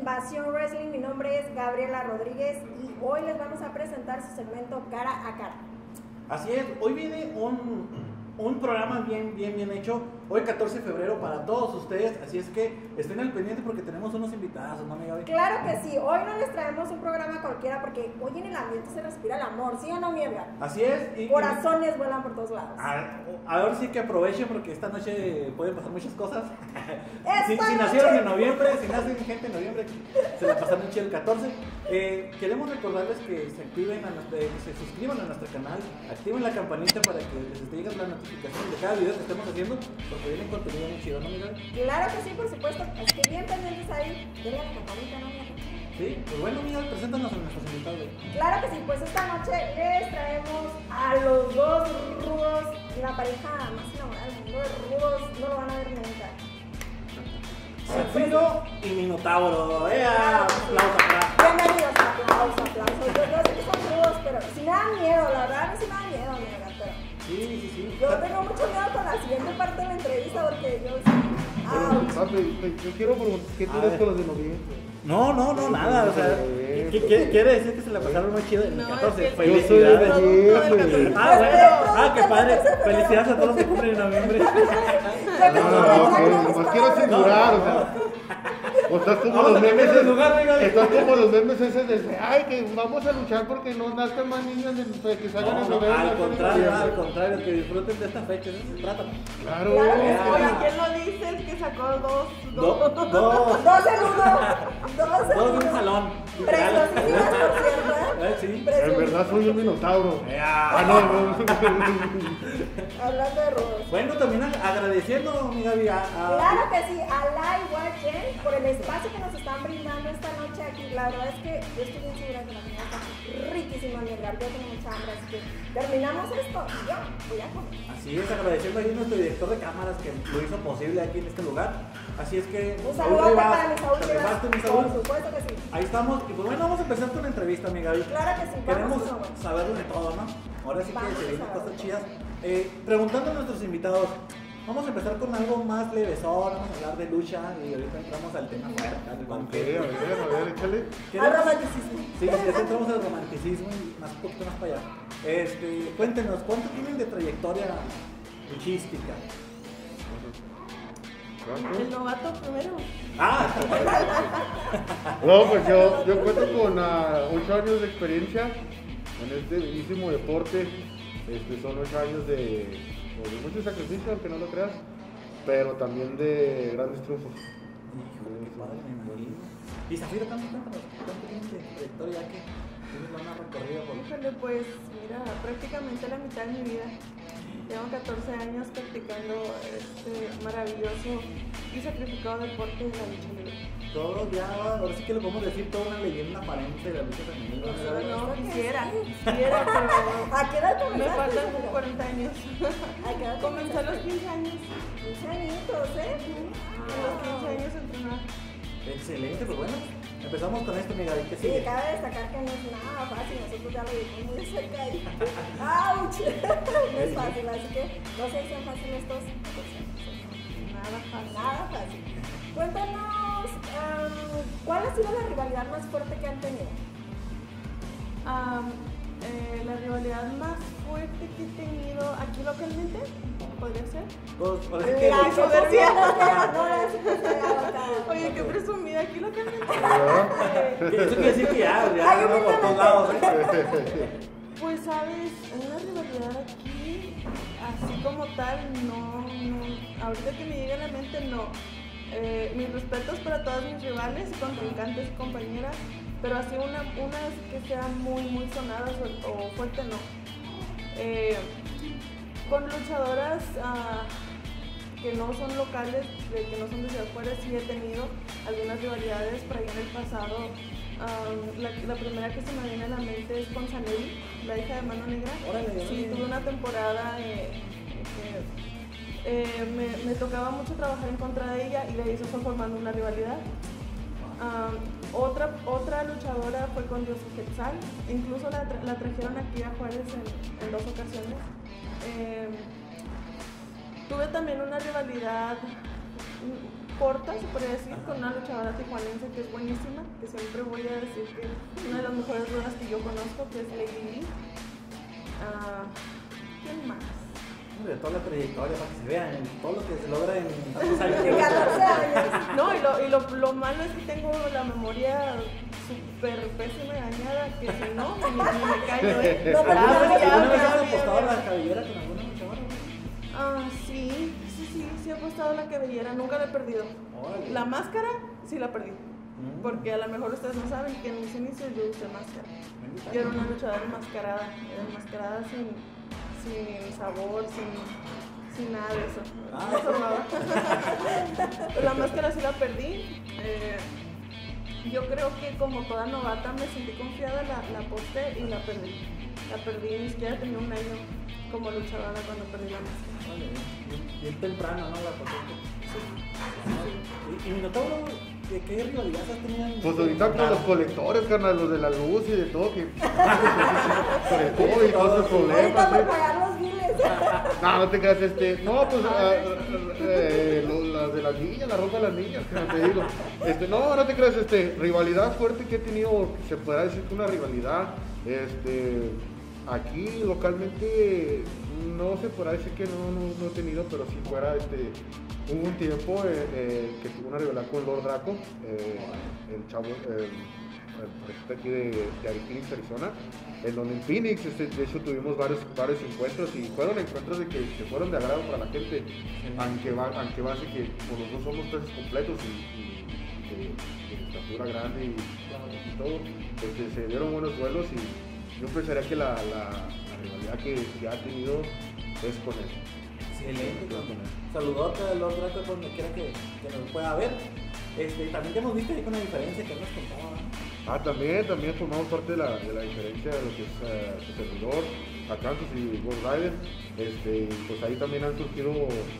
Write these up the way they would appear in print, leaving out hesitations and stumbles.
Invasión Wrestling. Mi nombre es Gabriela Rodríguez y hoy les vamos a presentar su segmento Cara a Cara. Así es, hoy viene un programa bien hecho, hoy 14 de febrero para todos ustedes, así es que estén al pendiente porque tenemos unos invitados, ¿no, mi Gaby? Claro que sí, hoy no les traemos un programa cualquiera porque hoy en el ambiente se respira el amor, ¿sí o no, mi Edgar? Así es. Corazones vuelan por todos lados. Ahora sí que aprovechen porque esta noche pueden pasar muchas cosas. Si noche. nacieron en noviembre, si nacen gente en noviembre, se la pasaron chido el 14. Queremos recordarles que se suscriban a nuestro canal, activen la campanita para que les llegue la notificación de cada video que estemos haciendo, porque viene contenido muy chido, ¿no, Miguel? Claro que sí, por supuesto, así que bien pendientes ahí, denle a la campanita, ¿no, Miguel? Sí, pues bueno, Miguel, preséntanos a nuestros invitados. Claro que sí, pues esta noche les traemos a los dos rudos, la pareja más enamorada del mundo de rudos, no lo van a ver nunca. Zafiro y Minotauro, aplausos atrás. Bienvenidos, aplausos. Yo sé que son rudos, pero si me dan miedo, la verdad, a mí sí me da miedo, amiga, pero... Sí. Yo tengo mucho miedo con la siguiente parte de la entrevista porque yo... Papi, yo quiero preguntar, ¿qué tienes con los de noviembre? No, nada, o sea, quiere decir que se la pasaron muy chido en el 14. Felicidades. Yo soy de ayer. Bueno, qué padre. Felicidades a todos los que cumplen en noviembre. No quiero censurar, o sea. O estás como los memes, estás como los memes esos de, ay, que vamos a luchar porque no nazcan más niños que salgan en noviembre. Al contrario, que disfruten de esta fecha, de eso se trata. Claro. Oye, ¿quién lo dice? El que sacó dos Dos de un salón. preciosísimas, por cierto, Sí. En verdad soy un minotauro. Hablando de rudos. Bueno, también agradeciendo, mi Gaby, Claro que sí, a Live Watch por el espacio que nos están brindando esta noche aquí. La verdad es que yo estoy bien segura que la comida está riquísima, mi Edgar. Yo tengo mucha hambre, así que terminamos esto y yo voy a comer. Así es, agradeciendo ahí a nuestro director de cámaras que lo hizo posible aquí en este lugar. Así es que... Un saludo para mi Saúl Rivas, Saúl. por supuesto que sí. Ahí estamos, y pues bueno, vamos a empezar con la entrevista, mi Gaby. Claro que sí, Queremos vamos, saberlo de todo, ¿no? Ahora sí Vamos que se a vienen saberlo. cosas chidas. Preguntando a nuestros invitados, vamos a empezar con algo más levesón, vamos a hablar de lucha y ahorita entramos al tema fuerte, al A banquete. ver, échale. Al romanticismo. Sí, ya entramos al romanticismo y más un poquito más para allá. Cuéntenos, ¿cuánto tienen de trayectoria luchística? El novato primero. No, pues yo cuento con 8 años de experiencia en este bellísimo deporte. Son 8 años de mucho sacrificio, aunque no lo creas, pero también de grandes triunfos. Híjole, qué padre, me imagino. Y Zafiro, ¿cuánto tienes de trayectoria que tienes una recorrida por... Híjole, pues mira, prácticamente la mitad de mi vida. Llevo 14 años practicando este maravilloso y sacrificado deporte de la lucha libre. Todo ya, ahora sí que lo podemos decir, toda una leyenda aparente de la lucha femenina. No, quisiera, pero ¿A qué edad me comenzaste? faltan 40 años. ¿A qué edad Comencé a los 15 años. 15 añitos, ¿eh? A los 15 años entrenar. Excelente, pues bueno, empezamos con esto, mi Gaby, ¿qué Sí, sigue? cabe destacar que no es nada fácil, nosotros ya lo vimos muy de cerca y ¡auch! No es fácil, así que no se dicen fácil estos. Nada fácil. Nada fácil. Cuéntanos, ¿cuál ha sido la rivalidad más fuerte que han tenido? La rivalidad más fuerte que he tenido aquí localmente, ¿podría ser? Pues, ahora sí que... La soberbia, no la Oye, qué presumida aquí localmente. Eso quiere decir que ya Ay, no por todos lados, Pues sabes, una rivalidad aquí, así como tal, no, ahorita que me llega a la mente, no. Mis respetos para todas mis rivales, contrincantes y compañeras, pero así unas que sean muy sonadas o fuerte, no. Con luchadoras que no son locales, que no son desde afuera, sí he tenido algunas rivalidades por ahí en el pasado. La primera que se me viene a la mente es con Sanelli, la hija de Mano Negra. Órale, Sí, tuve una temporada me tocaba mucho trabajar en contra de ella y de ahí se fue formando una rivalidad. Otra luchadora fue con Dios Quetzal, incluso la trajeron aquí a Juárez en 2 ocasiones. Tuve también una rivalidad corta, se podría decir, con una luchadora tijuanense que es buenísima, que siempre voy a decir que es una de las mejores rudas que yo conozco, que es Lady Lee. ¿Quién más? De toda la trayectoria para que se vean, todo lo que se logra en tantos En años. 14 años. No, lo malo es que tengo la memoria súper pésima y dañada, que si no, ni me caigo, ¿eh? No, pero ¿Alguna vez Ya, has ya, apostado ya. la cabellera con alguna luchadora? Sí he apostado la cabellera, nunca la he perdido. Órale. La máscara, sí la perdí. Mm. Porque a lo mejor ustedes no saben que en mis inicios yo usé máscara. Yo era una luchadora enmascarada sin sabor, sin nada de eso. Ah. Eso no. La máscara sí la perdí. Yo creo que como toda novata me sentí confiada, la aposté y la perdí. La perdí, ni siquiera tenía un año como luchadora cuando perdí la máscara. Vale, bien temprano, ¿no? La apostaste. Sí. ¿Y Minotauro, de qué rivalidad has tenido? Pues ahorita con los colectores, carnal, los de la luz y de todo, que con el COVID y todos esos Ahorita problemas. por pagar los biles. No te creas, no, pues las de las niñas, la ropa de las niñas, que no te digo. No te creas, rivalidad fuerte que he tenido, se podrá decir que una rivalidad, aquí localmente no se podrá decir que no he tenido, pero si fuera, hubo un tiempo que tuve una rivalidad con Lord Draco, el chavo, el aquí de Arizona, Arizona, en donde en Phoenix, de hecho tuvimos varios encuentros y fueron encuentros de que fueron de agrado para la gente, aunque base que por los dos somos peces completos y de estatura grande y todo, se dieron buenos duelos y yo pensaría que la rivalidad que ha tenido es con él. Excelente, saludote a Lord Draco donde quiera que nos pueda ver. También te hemos visto ahí con la diferencia que nos contaba. También formamos parte de la diferencia de lo que es su servidor, Acanthus y Ghost Rider. Pues ahí también han surgido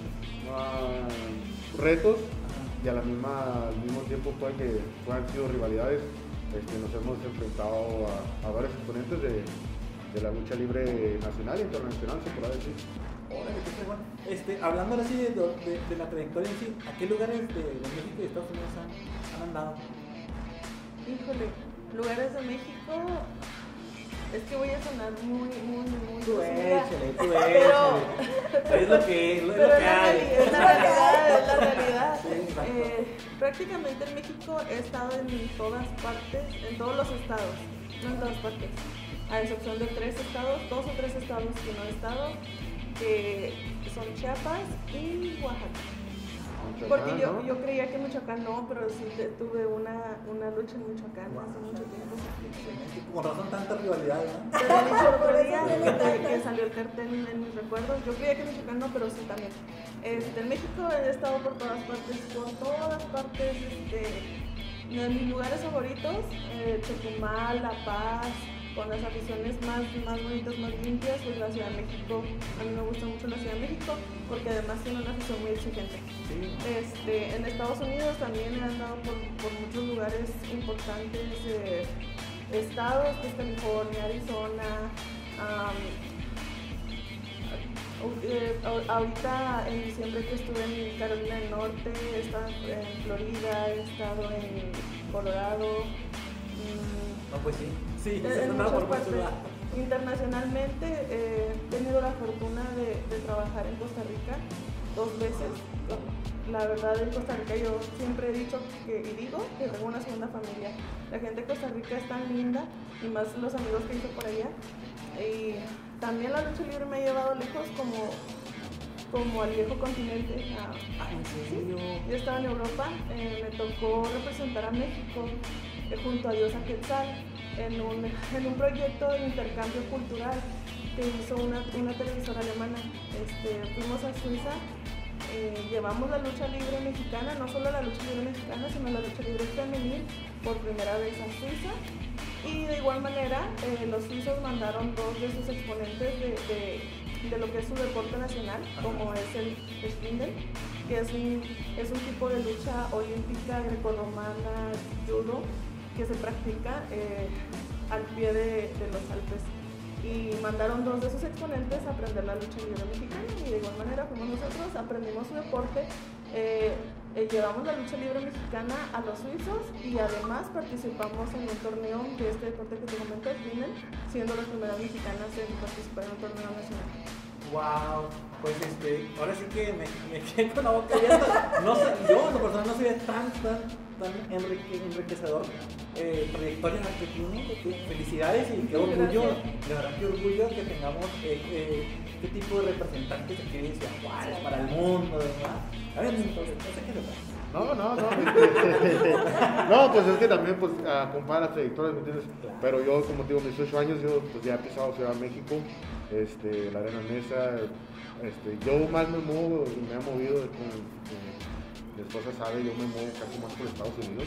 retos y al mismo tiempo puede que han sido rivalidades. Nos hemos enfrentado a varios exponentes de la lucha libre nacional e internacional, se podrá decir. Órale, qué fregón. Hablando ahora sí de la trayectoria en sí, ¿a qué lugares de México y de Estados Unidos han andado? Híjole, lugares de México, es que voy a sonar muy Tú presumida. échale. Pero- Es lo que Pero hay. es la realidad. Sí, exacto. Prácticamente en México he estado en todas partes, en todos los estados, no en todas partes, a excepción de 2 o 3 estados que no he estado, que son Chiapas y Oaxaca. Porque yo creía que Michoacán no, pero sí tuve una lucha en Michoacán hace mucho tiempo. Con razón tanta rivalidad, ¿no? Te lo he dicho el otro día que salió el cartel en mis recuerdos. Yo creía que Michoacán no, pero sí también. En México he estado por todas partes. De mis lugares favoritos, Chetumal, La Paz, con las aficiones más bonitas, más limpias, pues la Ciudad de México. A mí me gusta mucho la Ciudad de México porque además tiene una afición muy exigente. Sí. En Estados Unidos también he andado por muchos lugares importantes, estados, que es California, Arizona. Ahorita en diciembre que estuve en Carolina del Norte, he estado en Florida, he estado en Colorado. No, pues sí. Sí, se En han andado muchas por muchos partes. lados. Internacionalmente he tenido la fortuna de trabajar en Costa Rica 2 veces. La verdad, en Costa Rica yo siempre he dicho y digo que tengo una segunda familia. La gente de Costa Rica es tan linda y más los amigos que hice por allá. Y también la lucha libre me ha llevado lejos como al viejo continente. ¿En serio? Yo estaba en Europa, me tocó representar a México junto a Diosa Quetzal en un proyecto de intercambio cultural que hizo una televisora alemana. Fuimos a Suiza, llevamos la lucha libre mexicana, no solo la lucha libre mexicana, sino la lucha libre femenil por primera vez a Suiza. Y de igual manera, los suizos mandaron 2 de sus exponentes de lo que es su deporte nacional, como es el Spindel, que es un tipo de lucha olímpica grecorromana, judo, que se practica al pie de los Alpes. Y mandaron 2 de sus exponentes a aprender la lucha libre mexicana y de igual manera fuimos nosotros, aprendimos su deporte llevamos la lucha libre mexicana a los suizos y además participamos en un torneo de este deporte que te comentas, Vienen, siendo las primeras mexicanas en participar en un torneo nacional. Wow, pues ahora sí que me quedé con la boca abierta. No sé, yo en lo personal no sabía tan enriquecedor trayectoria que tiene. Felicidades y qué orgullo, de verdad qué orgullo que tengamos este tipo de representantes aquí de Ciudad Juárez para el mundo, ¿verdad? A ver, entonces, no sé qué le pasa. No, pues es que también pues compara las trayectorias, ¿me entiendes? Claro. Pero yo, como te digo, mis 8 años, yo pues ya he pisado Ciudad de México, la Arena Mesa, yo más me muevo, me he movido con mi esposa sabe, yo me muevo casi más por Estados Unidos,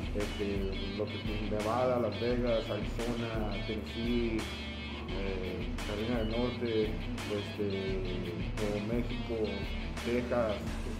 lo que Nevada, Las Vegas, Arizona, Tennessee, Carolina del Norte, Nuevo México, Texas,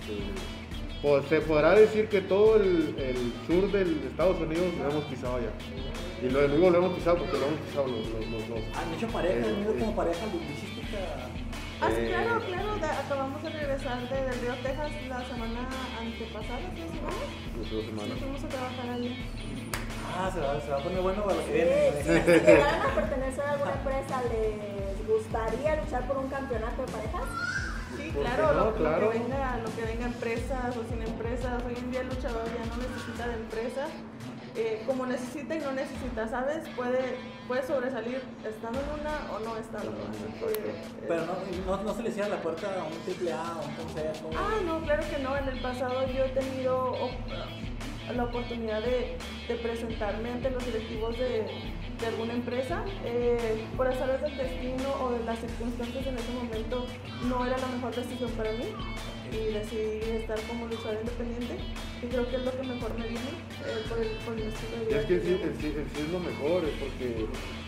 pues se podrá decir que todo el sur del Estados Unidos lo hemos pisado ya. Y lo hemos pisado porque lo hemos pisado los dos. ¿Han hecho pareja? ¿Han ido como pareja luchística? Sí, claro, acabamos de regresar del Río, Texas la semana antepasada, 2 semanas. 2 semanas. Fuimos a trabajar allí. Se va a poner bueno para lo que viene. Si llegaran a pertenecer a alguna empresa, ¿les gustaría luchar por un campeonato de parejas? Sí, claro, lo que venga empresas o sin empresas. Hoy en día el luchador ya no necesita de empresas. Como necesita y no necesita, ¿sabes? Puede sobresalir estando en una o no estando en una. Pero no se le cierra la puerta a un AAA o un consejo. No, claro que no. En el pasado yo he tenido la oportunidad de presentarme ante los directivos de alguna empresa. Por azares del destino o de las circunstancias en ese momento no era la mejor decisión para mí y decidí estar como luchador independiente y creo que es lo que mejor me viene por el estilo de vida. Es que sí es lo mejor, porque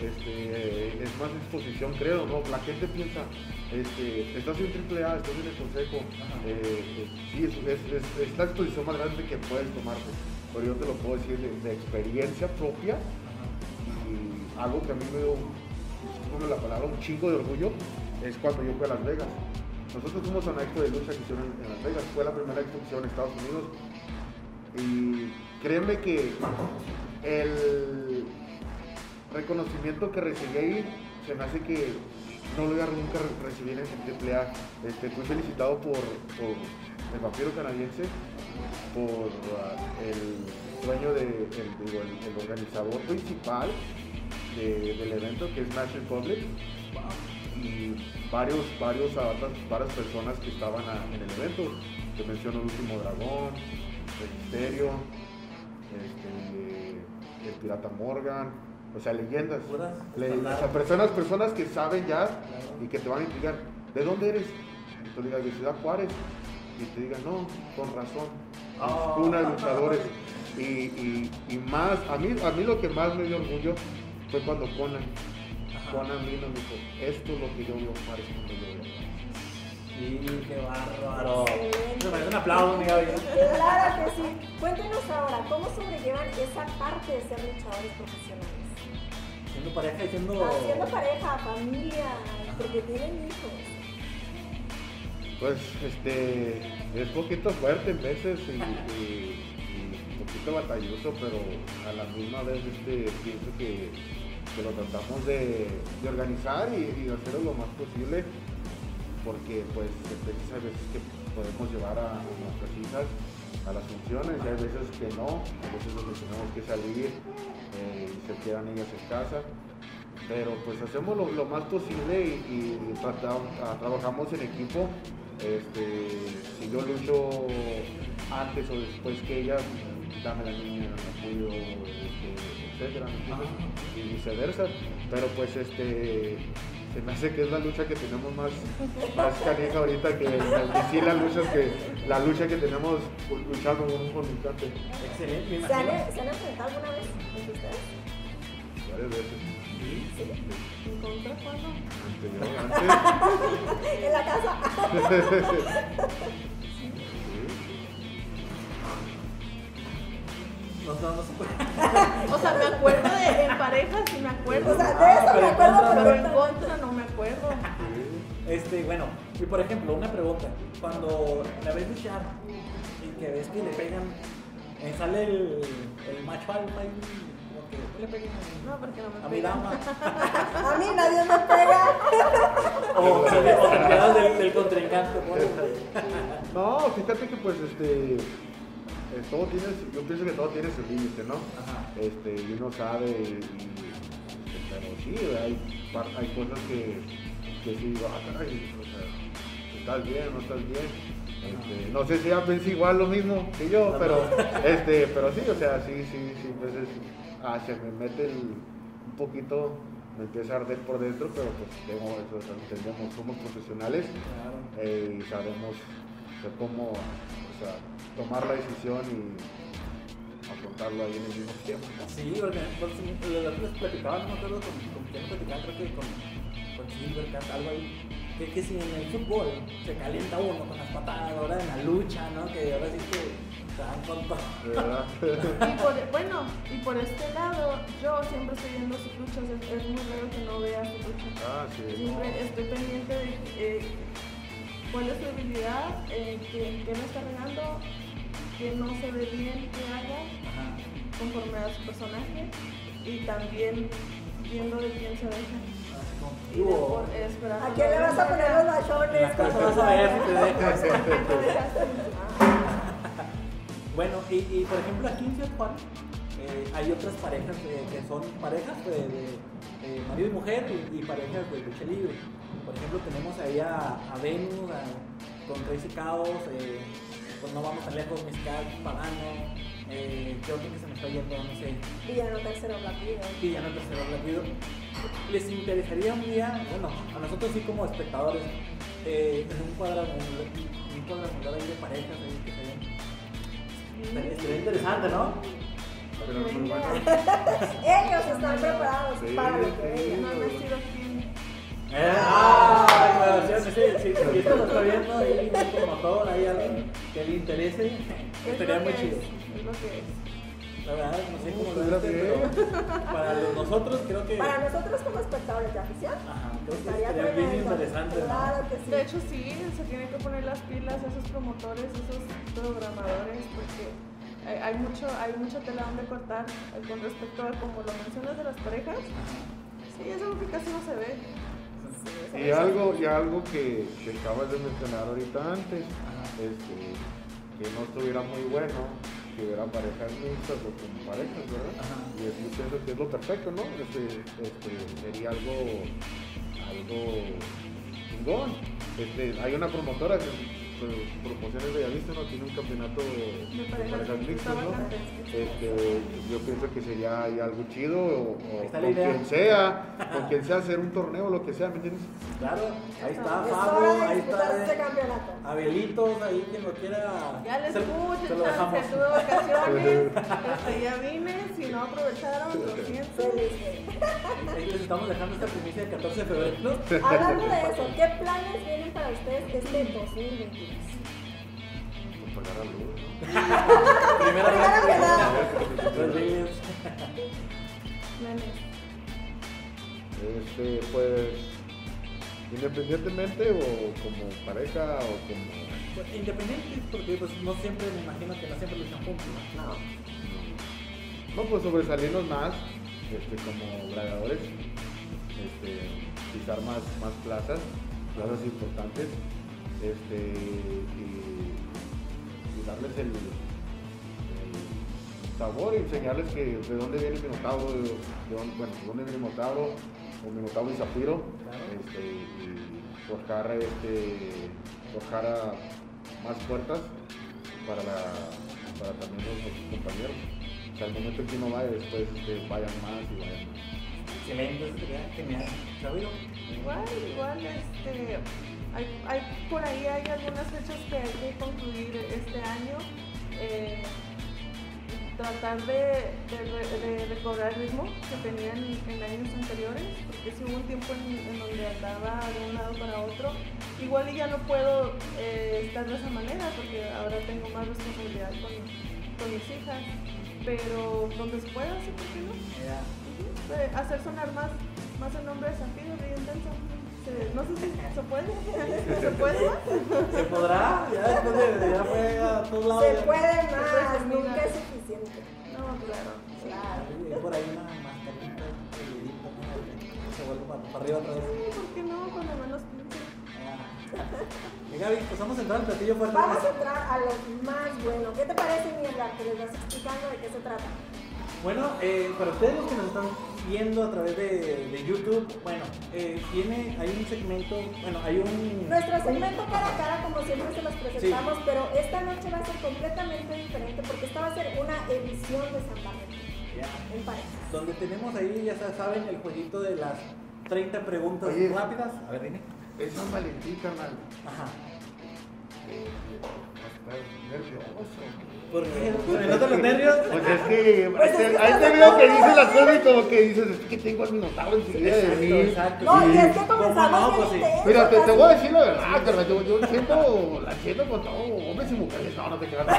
es más exposición, creo, ¿no? La gente piensa, estás en AAA, estás en el consejo, sí, es la exposición más grande que puedes tomarte, pero yo te lo puedo decir de experiencia propia y algo que a mí me dio, como la palabra, un chingo de orgullo, es cuando yo fui a Las Vegas. Nosotros fuimos a una expo de lucha que hicieron en Las Vegas, fue la primera expo que hicieron en Estados Unidos y créeme que el reconocimiento que recibí ahí se me hace que no lo voy a nunca recibir en AAA. Fui felicitado por el vampiro canadiense, por el dueño el organizador principal del evento, que es Nash Republic, y varias personas que estaban en el evento. Te menciono el Último Dragón, el Misterio, el Pirata Morgan, o sea, leyendas. Personas que saben ya y que te van a indicar, ¿de dónde eres? Y tú digas, de Ciudad Juárez. Y te digan, no, con razón, es una de luchadores. Y más, a mí lo que más me dio orgullo fue cuando Conan vino y me dijo, esto es lo que yo veo Juárez cuando yo veo Juárez. Sí, qué bárbaro. Me parece un aplauso, mi Gaby. Claro que sí. Cuéntenos ahora, ¿cómo sobrellevan esa parte de ser luchadores profesionales? Siendo pareja y Haciendo pareja, familia, porque tienen hijos. Pues, es poquito fuerte en veces y un poquito batalloso, pero a la misma vez pienso que lo tratamos de organizar y de hacerlo lo más posible, porque pues hay veces que podemos llevar a nuestras hijas a las funciones y hay veces que no, hay veces donde tenemos que salir y se quedan ellas en casa, pero pues hacemos lo más posible y trabajamos en equipo. Si yo lucho antes o después que ella, dame la niña, la cuido, etcétera, y viceversa, pero pues se me hace que es la lucha que tenemos más canija ahorita que sí la lucha que tenemos luchando con un contrincante. Excelente. ¿Se han enfrentado alguna vez entre ustedes? Varias veces. ¿Sí? ¿En contra cuándo? Antes. En la casa. No se puede. O sea, me acuerdo en pareja, sí me acuerdo. O sea, de eso me acuerdo, pero en contra no me acuerdo. Bueno, y por ejemplo, una pregunta. Cuando la ves luchar, que ves que le pegan, sale el macho alfa y como que no le peguen No, porque no me a mi pegan. dama. A mí nadie me pega. O te quedas del contrincante. No, fíjate que pues todo tiene, yo pienso que todo tiene su límite, ¿no? Ajá. Y uno sabe, pero sí, hay cosas que sí digo, caray, o sea, ¿estás bien o no estás bien? No sé si ella piensa igual lo mismo que yo, pero sí, o sea, sí, entonces se me mete un poquito, me empieza a arder por dentro, pero pues entendemos, somos profesionales. Claro. Y sabemos cómo, o sea, tomar la decisión y afrontarlo ahí en el mismo tiempo. Sí, porque los otros platicaban, no me acuerdo con quién platicaban, creo que con Silvercat, algo ahí, que si en el fútbol se calienta uno con las patadas, ahora en la lucha, ¿no? Que ahora sí que se dan con todo. ¿Verdad? Y por este lado, yo siempre estoy viendo sus luchas, es muy raro que no vea sus luchas. Ah, sí. Siempre estoy pendiente de cuál es su habilidad, qué no está regando, qué no se ve bien que haga Ajá. conforme a su personaje y también viendo de quién se deja. Y esperando ¿A quién le vas a poner los En la bachones? casa vas a ver si te dejas. Bueno, y por ejemplo aquí en Ciudad Juárez hay otras parejas que son parejas de marido y mujer y parejas de lucha libre. Por ejemplo, tenemos ahí a Venus, con Crazy Chaos, pues no vamos tan lejos, Mezcal, Pagano, ¿qué otro que se me está yendo? No sé. Villano tercero Black Y ya no tercero rápido. ¿Les interesaría un día, bueno, a nosotros sí como espectadores, en un cuadrangular ahí de parejas ahí que se ven? Sería interesante, ¿no? Pero muy bueno. Ellos están preparados Sí, para lo que sí. vengan. No he sido quien. Si esto lo está viendo ahí un promotor, hay alguien que le interese, estaría muy chido. Es lo que es. La verdad, no sé cómo lo Estuviera viste, pero para nosotros creo que... Para nosotros como espectadores de afición, Ajá, creo que estaría estaría bien tremendo. interesante, ¿no? Claro que sí. De hecho, sí, se tienen que poner las pilas esos promotores, esos programadores, porque hay mucha tela donde cortar con respecto a, como lo mencionas, de las parejas. Sí, es algo que casi no se ve. Y algo que acabas de mencionar ahorita antes, que no estuviera muy bueno, que hubiera parejas mixtas o con parejas, ¿verdad? Ajá. Y yo pienso que es lo perfecto, ¿no? Sería algo chingón. Hay una promotora que promociones de Bellavista, ¿no? Tiene un campeonato de parejas mixtas, está ¿no? bastante. Yo pienso que sería ahí algo chido o Ahí está la con idea. quien sea hacer un torneo, lo que sea, ¿me entiendes? Claro, ahí está Es Fabio, hora de ahí disputar este está campeonato. Abelitos, ahí quien lo quiera. Ya les se puse lo dejamos. chance, tuve vacaciones, ya vine, si no aprovecharon, lo siento. Feliz. Ahí les estamos dejando esta primicia del 14 de febrero. Hablando de eso, ¿qué planes vienen para ustedes este 2022? Pues pagar la luz, ¿no? Primera Primero que nada. vez. Planes. Pues, independientemente o como pareja o como... Independientes, porque pues, no siempre, me imagino que no siempre luchan juntos, ¿no? No, pues sobresalirnos más, como gladiadores, pisar más plazas importantes, y darles el sabor y enseñarles que de dónde viene el Minotauro, de dónde viene el Minotauro, o Minotauro y Zafiro, y forjar a más puertas para también los compañeros. O sea, al momento en que uno vaya, después vayan más y vayan más. Excelente, eso sería genial. ¿Sabio? Igual, por ahí hay algunas fechas que hay que concluir este año. Tratar de recobrar el ritmo que tenía en años anteriores, porque sí hubo un tiempo en donde andaba de un lado para otro. Igual y ya no puedo estar de esa manera, porque ahora tengo más responsabilidad con mis hijas, pero donde se pueda, sí, ¿por qué no? Ya. Hacer sonar más el nombre de Zafiro, de Intenso. No sé si se puede. ¿Se puede? ¿Se podrá? Ya después de ya fue a todos lados. Se ya. puede más, puede nunca mirar. es suficiente. No, claro. Claro. Y por ahí una mascarita, se vuelve para arriba otra vez. Sí, ¿por qué no? Cuando menos piense. Y Gaby, pues vamos a entrar al platillo fuerte. Vamos a entrar a lo más bueno. ¿Qué te parece, mi Edgar? Que les vas explicando de qué se trata. Bueno, para ustedes los que nos están viendo a través de YouTube, bueno, hay un segmento, bueno, hay un... Nuestro segmento cara a cara, como siempre se los presentamos, pero esta noche va a ser completamente diferente porque esta va a ser una edición de San Valentín Ya. en parejas. Donde tenemos ahí, ya saben, el jueguito de las 30 preguntas Oye. rápidas. A ver, dime. Es San Valentín, carnal. Ajá. Estás nervioso. ¿Por qué? ¿Se me notan los nervios? Pues es que Pues es que ahí te estás veo que nervioso. dices las cosas y como que dices, es que tengo al minotauro enseguida de mí. Exacto. No, Sí. y es que ¿Cómo comenzamos no? bien Pues sí. intenso, Mira, te casi. voy a decir la verdad, carnal. Yo la siento con todo, hombres y mujeres. No te quedas.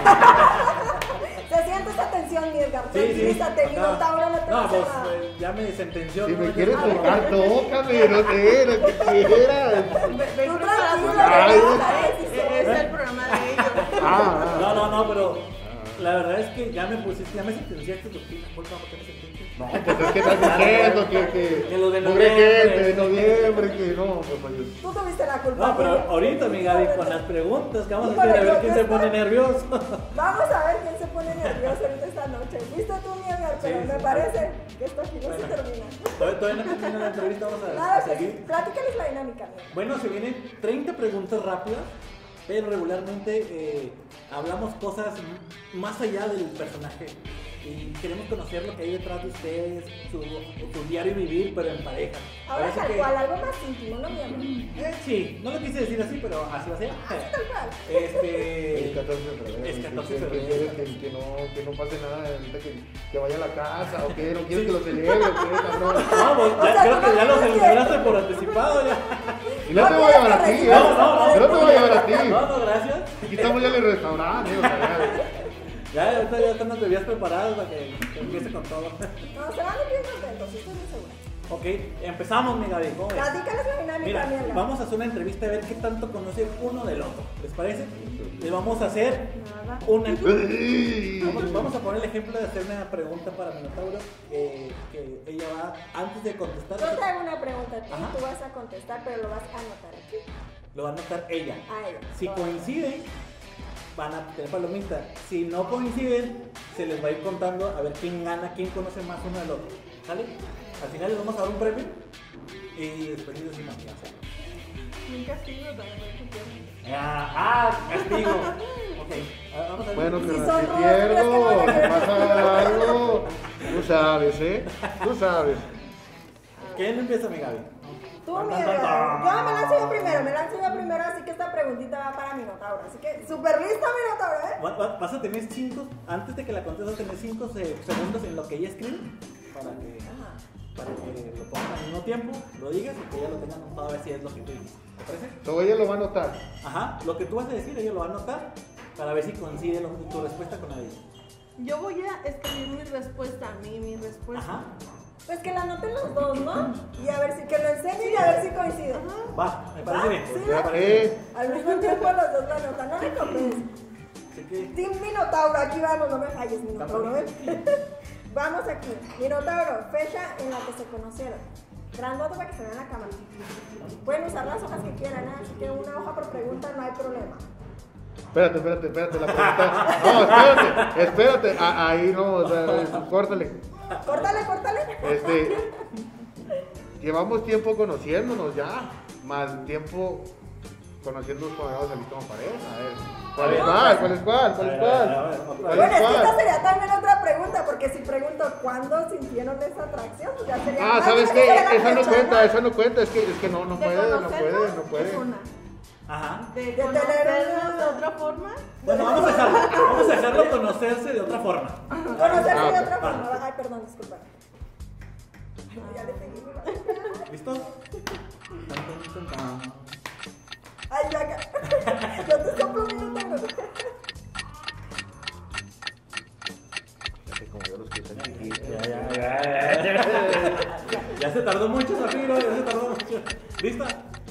Se siente esa tensión, mi Edgar. Sí, sí. Tranquilízate, Acá. Minotauro, no te va a No, hacer pues nada. ya me sentenció. Si ¿no? me Ya quieres está. tocar, tócame, no sé, lo que quieras. Ve Tú preparando tranquilo, la Ay, pregunta, es- es el programa de ellos. No, pero la verdad es que ya me pusiste, ya me sentenciaste, pues la culpa, ¿por qué me sentenciaste? No, pues es que estás diciendo que Que lo de pobre gente noviembre. de noviembre, que no, pues Tú tuviste la culpa. No, pero mi Edgar. ahorita, mi Gaby, con las preguntas que vamos a Híjole, hacer, a ver yo quién se estoy- pone nervioso. Vamos a ver quién se pone nervioso ahorita esta noche. ¿Viste tú, mi Edgar? Pero Sí, me sí. parece que esto aquí no se Bueno. termina. Todavía no termina la entrevista, vamos a Nada, que seguir. sí. Platícales la dinámica, mi Edgar. Bueno, se vienen 30 preguntas rápidas, pero regularmente hablamos cosas más allá del personaje. Y queremos conocer lo que hay detrás de ustedes, su diario vivir, pero en pareja. Ahora Parece tal que- cual, algo más íntimo, ¿no, mi amor? Sí, no lo quise decir así, pero así va a ser. Tal cual. es Este. 14 de febrero. Es 14 de ¿Qué febrero. quieres que no pase nada ahorita que vaya a la casa o que no quieres que lo celebre o qué, cabrón? No, pues O sea, ya creo que ya lo no quieres. celebraste por anticipado ya. Y no te voy a llevar a ti, No, Yo no te voy a llevar a ti. No, gracias. Aquí estamos ya en el restaurante, o sea, Ya, ahorita ya están las bebidas preparadas para que empiece con todo. No, se van a ir bien contentos, estoy muy segura. Ok, empezamos, mi Gaby. ¿Cómo ves? Platícales la dinámica, mi Mira, Edgar. vamos a hacer una entrevista a ver qué tanto conoce uno del otro. ¿Les parece? Les vamos a hacer Nada. una. Vamos a poner el ejemplo de hacer una pregunta para Minotauro. Que ella va, antes de contestar, Yo te hago una pregunta a ti, Ajá. tú vas a contestar, pero lo vas a anotar aquí. lo va a anotar ella. A ella. Si coinciden, van a tener palomita. Si no coinciden, se les va a ir contando a ver quién gana, quién conoce más uno del otro. ¿Sale? Al final les vamos a dar un premio y después les decimos qué hacer. Un castigo también, por Castigo. Ok, vamos a ver. bueno, Si pero son si rudos, pierdo, ¿crees que no van a si querer? pasa algo, tú sabes, ¿eh? Tú sabes. ¿Quién empieza, mi Gaby? Tú, Tan, mi tan, tan, Edgar. tan. Yo me lanzo yo primero, así que esta preguntita va para Minotauro. Así que, súper lista, Minotauro, ¿eh? Vas a tener 5, antes de que la contestes, vas a tener 5 segundos en lo que ella escribe Ajá. para que lo pongan al mismo tiempo, lo digas y que ella lo tenga anotado a ver si es lo que tú dices. ¿Te parece? Todo ella lo va a notar. Ajá, lo que tú vas a decir, ella lo va a anotar para ver si coincide tu respuesta con la de ella. Yo voy a escribir mi respuesta, mi respuesta. Ajá, Pues que la anoten los dos, ¿no? Y a ver si que lo enseñen y a ver si coinciden. va, me parece bien. Sí, me Ya parece bien. que, Al mismo tiempo los dos la anotan, no me copies. Así que, Team Minotauro, aquí vamos, no me falles, Minotauro, ¿eh? Vamos aquí. Minotauro, fecha en la que se conocieron. Grandote para que se vean la cámara. Pueden usar las hojas que quieran, ¿eh? Así que una hoja por pregunta no hay problema. espérate, la pregunta. No, espérate. Ahí no, o sea, córtale. Córtale. Llevamos tiempo conociéndonos ya, más tiempo conociéndonos cuando vamos a salir como pareja. A ver, ¿cuál es cuál? Bueno, es que esta sería también otra pregunta, porque si pregunto cuándo sintieron esa atracción, pues ya sería. Ah, ¿sabes qué? sería la Esa no fecha, cuenta, esa no cuenta. Es que no De puede, no conocernos puede. es una. ajá. De tener conocernos una- de otra forma. Bueno, vamos a dejarlo conocerse de otra forma. Conocerse Ah, de ok. otra forma. Ay, perdón, disculpa. Ay, ya le pegué. ¿Listo? Tan, tan, tan, tan. Ay, ya. Yo te soplo un minuto. Como yo los que están chiquitos. Ya se tardó mucho, Zafiro, ya se tardó mucho. ¿Lista?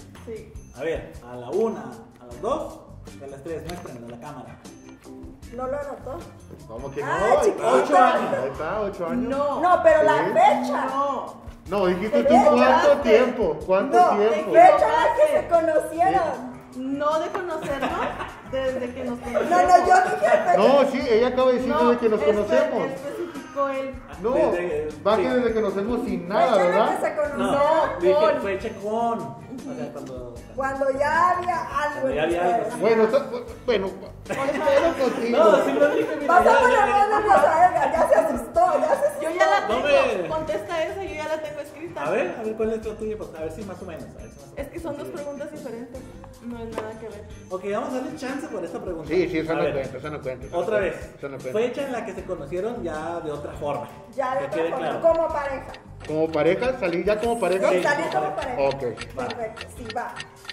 A ver, a la 1, a las 2, a las 3, muéstrenlo a la cámara. ¿No lo anotó? ¿Cómo que no? Ah, Ahí chiquito. está. 8 años. Ahí está, 8 años. No, pero la Sí. fecha. No, dijiste tú Fecha. cuánto tiempo. ¿Cuánto No, tiempo? fecha en la que se conocieron. No de conocernos, desde que nos conocemos. No, yo dije fecha. No, sí, ella acaba de decir desde que nos conocemos. Especificó él. No, va que desde que nos hacemos sin nada, Fecha en la que ¿verdad? se conocieron. No, dije con. fecha con. O sea, Cuando ya había algo. Cuando ya había algo, entre sí. Bueno, bueno, espero contigo. No, sí lo dije. mira, Vas a ya, poner ya, más nerviosa a Edgar, ya se asustó. Yo ya la No tengo. me- Contesta esa, yo ya la tengo escrita. A ver cuál es la tuya, pues, a ver si más o menos. Es que son dos preguntas diferentes. No es nada que ver. Ok, vamos a darle chance por esta pregunta. Sí, esa A no ver, cuenta, esa no cuenta. Otra vez. Esa no cuenta. Fecha en la que se conocieron ya de otra forma. Ya de Que otra quede forma, claro. como pareja. ¿Como pareja? ¿Salí ya como pareja? Sí. Salir como pareja. Ok. Perfecto, sí, va.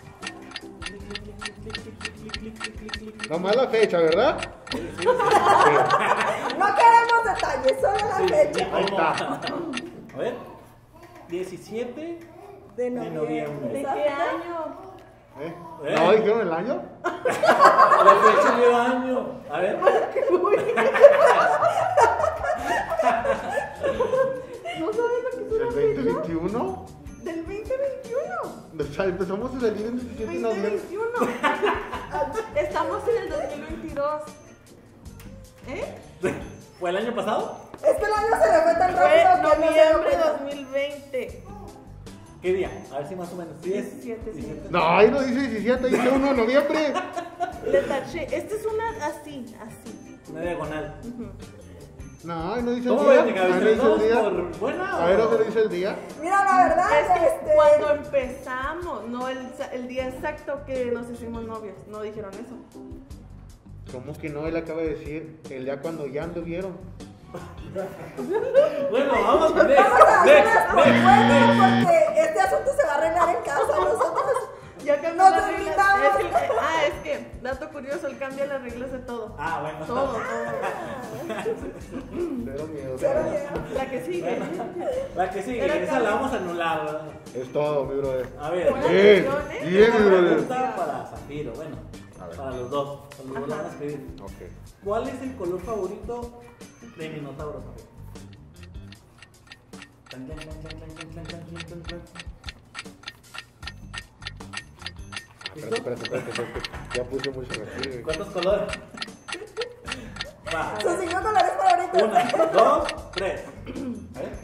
Nomás la fecha, ¿verdad? Sí. No queremos detalles, solo la Sí, fecha. Ahí está. A ver. 17 De de noviembre. noviembre. ¿De ¿Esa qué fecha? año? ¿Eh? ¿Eh? ¿No dijeron el año? La fecha lleva año. A ver. ¿No sabes lo que es ¿Del una fecha? 2021? Del 2021. O sea, empezamos a salir en 17 de noviembre. 2021. Estamos en el 2022. ¿Eh? ¿Fue el año pasado? Es que el año se le fue tan Fue rápido que no se dio noviembre cuenta. 2020. ¿Qué día? A ver si más o menos. 17, sí. 17. No, ahí no dice 17, dice 1 de noviembre. Le taché. Esta es una así, así. Una diagonal. No, ahí no dice el ¿Cómo día. ven, Ahí no dice el ¿Vamos día. por buena A ver, o- ¿dónde lo dice el día? Mira, la verdad, Es que cuando empezamos, no el día exacto que nos hicimos novios, no dijeron eso. ¿Cómo que no? Él acaba de decir el día cuando ya anduvieron. Bueno, vamos con Vamos a hacer next, las propuestas porque este asunto se va a arreglar en casa. Nosotros Ya cambió Nos las reglas. invitamos. Es que, dato curioso, él cambia las reglas de todo. Ah, bueno. Todo. Cero miedo. cero miedo. La que sigue. La que sigue, Era esa la vamos a anular, ¿verdad? Es todo, mi brother. A ver, Buena Bien, atención, ¿eh? bien, mi una brother. pregunta para Zafiro, bueno, A ver. para los dos. Los dos la van a escribir. Ok. ¿Cuál es el color favorito de Minotauro, Zafiro? Tan, tan, tan, tan, tan, tan, tan, tan, tan, tan. Espérate. Ya puse mucho aquí. ¿Cuántos colores? Va. Sus 5 colores favoritos. 1, 2, 3. A ver.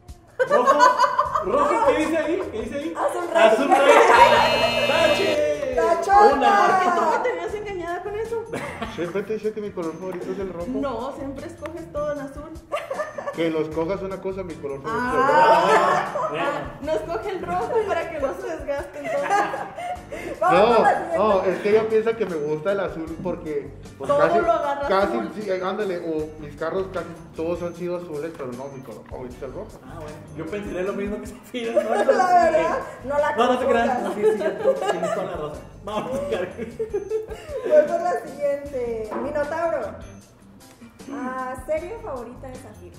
Rojo, ¿qué dice ahí? ¿Qué dice ahí? Azul rey. Azul rey. ¡Tache! ¡Tachona! Una. ¿Tú me tenías engañada con eso? Siempre te dice que mi color favorito es el rojo. No, siempre escoges todo en azul. Que los cojas una cosa, mi color favorito Ah, bueno. No escoge el rojo para que no se desgaste entonces. Vamos No, con la siguiente. no, es que ella piensa que me gusta el azul porque pues, Todo casi, lo agarras casi, azul. sí, ándale, o mis carros casi todos han sido azules, pero no, mi color favorito es el rojo. Ah, bueno. Yo pensé lo mismo que Zafiro, ¿no? La verdad, no la No, no te creas. confundas. No, sí, tú tienes toda la razón. Vamos, Voy por la siguiente. Minotauro. Serie favorita de Zafiro.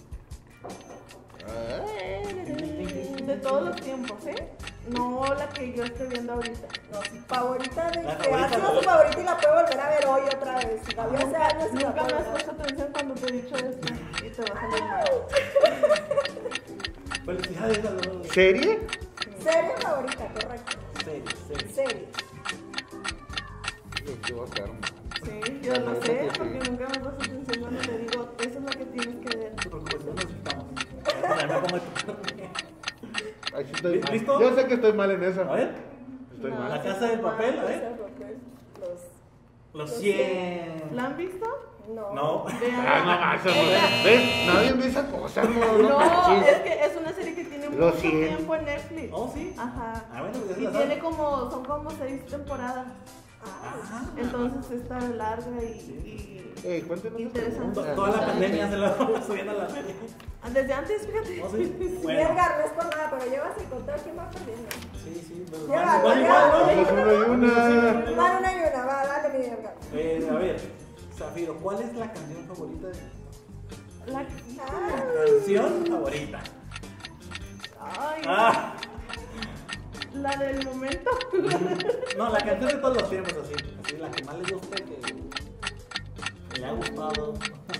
De todos los tiempos, ¿eh? No la que yo estoy viendo ahorita. No, favorita de La que favorita, ha sido la su favorita y la puedo volver a ver hoy otra vez. Si la vi hace años y la Nunca puedo me has ver. puesto atención cuando te he dicho esto y te vas a salir mal. Felicidades a los dos. ¿Serie? Serie favorita, correcto. Serie. Serie. Yo voy a quedar mal. Sí, yo lo sé, porque nunca me pasas atención cuando te digo, esa es la que tienes que ver. No te preocupes, no nos quitamos. Ya me pongo el- Ahí sí estoy mal. ¿Listo? Yo sé que estoy mal en esa. A ver. Estoy No. mal. La casa del papel, a ver. Los 100. ¿La han visto? No. No. Vean. Ah, no más, Esa- ¿ves? Nadie ve esa cosa, no, No, manches. es que es una serie que tiene Lo mucho siento. tiempo en Netflix. Oh, sí. Ajá. Ah, bueno, pues ya se Y la tiene sabe. como, son como 6 temporadas. Ah. Entonces está larga y Cuéntanos. interesante. Toda la pandemia se la vamos subiendo a la serie. Desde antes, fíjate. Oh, sí. Sí, Bueno. Edgar, no es por nada, pero llevas el control. ¿Quién va perdiendo? Sí. Pues, Ya, igual, ya. Vamos ¿no? uno y una. Van una y una, va, dale mi Edgar. A ver, Zafiro, ¿cuál es la canción favorita de La... canción favorita? Ay, Ah, La del momento. No, la canción de todos los tiempos, así la que más le guste, que le ha gustado.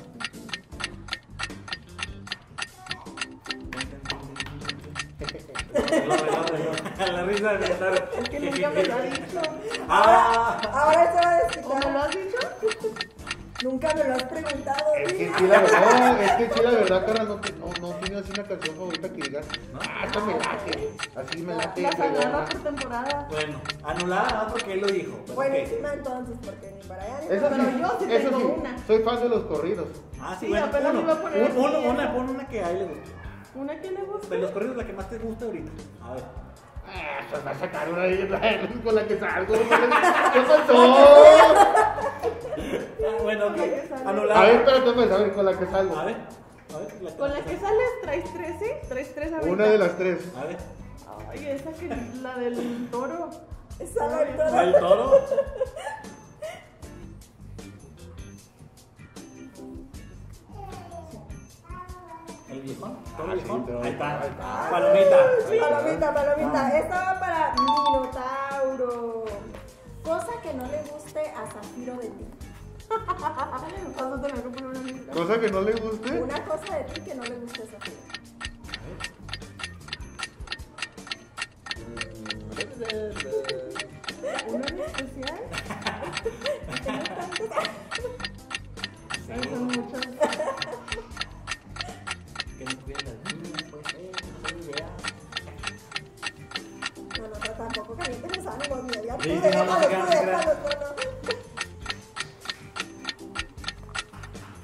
La risa de estar. Es que nunca me lo ha dicho. Ahora se va a ¿O me desquitar. lo has dicho? Nunca me lo has preguntado. Es que Luis. sí, la verdad, carnal, no tiene así una canción favorita que digas, esta me late, así me late. La fregona. agarra por temporada. Bueno, anulada a porque él lo dijo. pero Buenísima entonces, porque ni para allá ni Eso para sí, Pero yo sí eso tengo sí, una. soy fan de los corridos. Ah, sí, Sí, bueno, apenas iba a poner así, esa. pon una que a él le guste. ¿Una que le gusta? De los corridos, la que más te gusta ahorita. A ver. Pues va a sacar una ahí con la que salgo. ¿Qué pasó? Bueno, ok. Con la que sale. Anulada. A ver, espérate, pues, a ver, con la que salgo. A ver. Con la que sales, traes 13. Traes 3 ahorita. Una de las tres. A ver. Ay, esa que la del toro. Esa va toda. El toro. El viejón. ¿Toro Sí, viejón? toro Ahí está. viejón, ahí está. Palomita. Palomita. Esta va para Minotauro. Cosa que no le guste a Zafiro de ti. Vas a tener que poner una lista. Cosa que no le guste. Una cosa de ti que no le guste a Zafiro. ¿Una en especial? Ay, son muchas. Que no cuiden las niñas, pues, no tengo idea. No, pero tampoco calientes los ánimos, mira, ya Sí, tú no, déjalo, no, tú no, no, déjalo, no. tú no. Ok.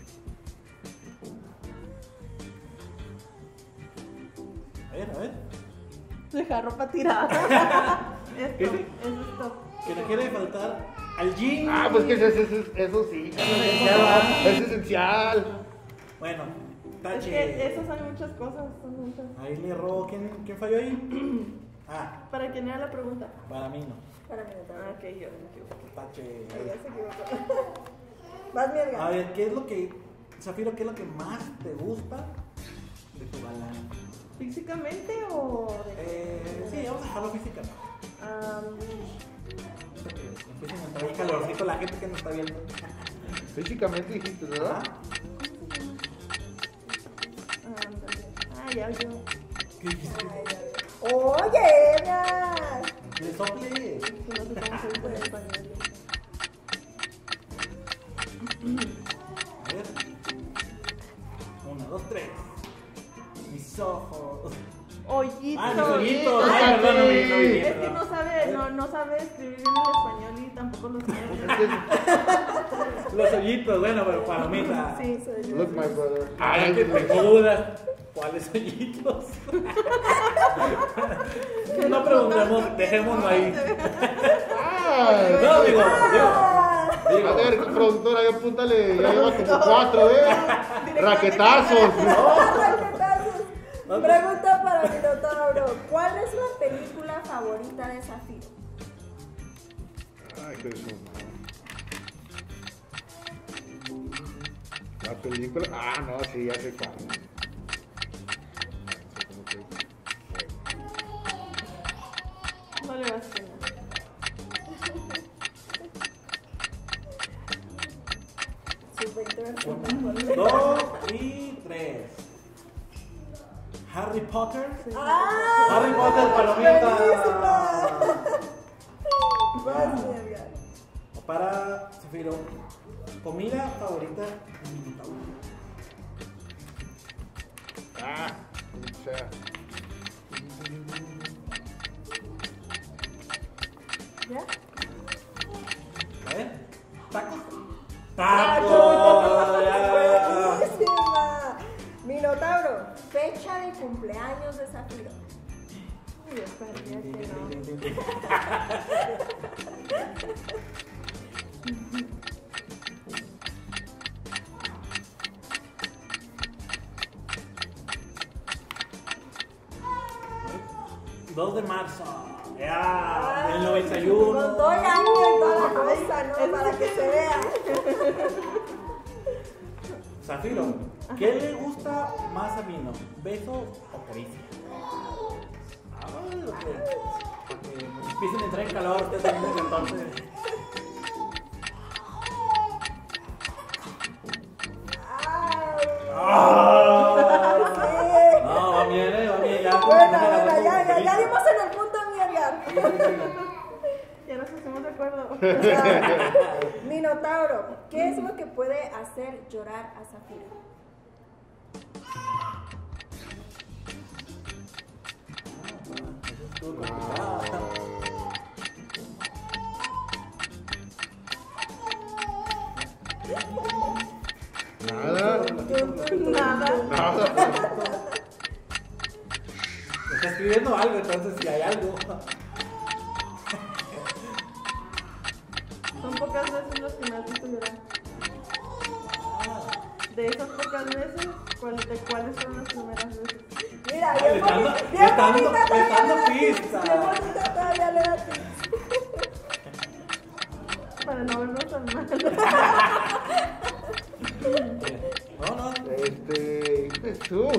A ver. Dejar ropa tirada. ¿Qué? Esto, esto. Que no quiere faltar al jean. Pues que eso sí, es esencial. Bueno, Es tache. que esas son muchas cosas, son muchas. Ahí le erró. ¿Quién falló ahí? ¿Para quién era la pregunta? Para mí no. Para Minotauro. Ok, yo me equivoqué. Tache. Ahí ya se equivocó. Vas, mi Edgar. A ver, ¿qué es lo que, Zafiro, qué es lo que más te gusta de tu galán? ¿Físicamente o de.? Sí, vamos a dejarlo física. Am, Empiecen a entrar ahí calorcito la gente que nos está viendo. Físicamente dijiste, ¿verdad? ¿Ah? ya yo. ¿Qué dijiste? Ay, ya veo. Oye, Edgar. ¡Le sople! Que no sé cómo se dice en español. A ver. 1, 2, 3. Mis ojos. Hoyitos. Ah, mis hoyitos. Ay, perdón, no vi, Es que perdón. no sabe escribir bien el español y tampoco lo sabe. Los hoyitos, bueno, pero palomita. Sí, soy yo. Look, my brother. Ay, que tengo dudas. ¿Cuáles hoyitos? No preguntemos, dejémoslo ahí. No, digo. A ver, productora, ya apúntale, ya lleva como 4, raquetazos. Pregunta para Minotauro. ¿Cuál es la película favorita de Zafiro? Ay, qué eso. La película. No, sí, ya sé cuál. No le vas a tener. Sus 20 versiones. 1, 2 y 3. Harry Potter. ¡Ah! Harry Potter, palomita. Vas, mi Edgar. Para Zafiro, comida favorita de Minotauro. O sea. ¿Ya? A ver, tacos. ¡Tacos! Buenísima. Minotauro, fecha de cumpleaños de Zafiro. Uy, esperaría que no. Ya. 2 de marzo. Ya, del 91. Con todo el año y toda la cosa, ¿no? Eso Para sí que que- se vea. Zafiro, ¿qué le gusta más a Mino? ¿Besos o caricias? Ay, ok. para que empiecen a entrar en calor ustedes también desde entonces. No, va bien, ya. Bueno, ya dimos en el punto de mierda. Ya nos pusimos de acuerdo. Minotauro, ¿qué es lo que puede hacer llorar a Zafiro? Nada. Está escribiendo algo, entonces si hay algo. Son pocas veces las que me has visto llorar. De esas pocas veces, ¿cuáles son las primeras veces? Mira, Le bien está dando pistas. Bien bonita todavía le da pistas. Para no vernos tan mal. No. Jesús.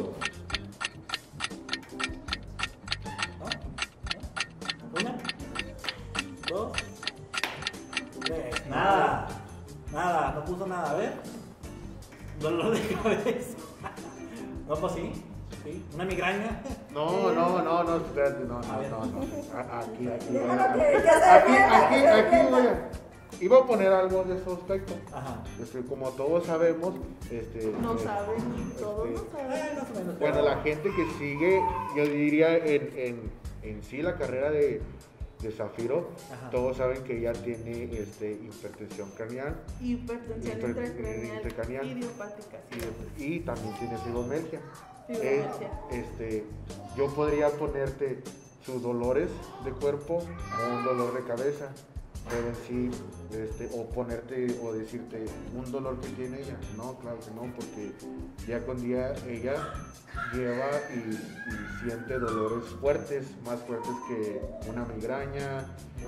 Una, dos, tres. Nada, no puso nada, a ver. Dolor de cabeza. No, pues sí. Una migraña. No, espérate, no. Aquí. Déjalo que se Aquí voy a. Iba a poner algo de su aspecto. Ajá. Como todos sabemos, No saben, todos no saben. Más o menos. bueno, la gente que sigue, yo diría en sí la carrera de Zafiro, Ajá. todos saben que ella tiene hipertensión craneal Hipertensión intracraneal idiopática. y también tiene fibromialgia. Fibromialgia. Yo podría ponerte sus dolores de cuerpo o un dolor de cabeza, pero en sí, o ponerte o decirte un dolor que tiene ella. No, claro que no, porque día con día ella lleva y siente dolores fuertes, más fuertes que una migraña,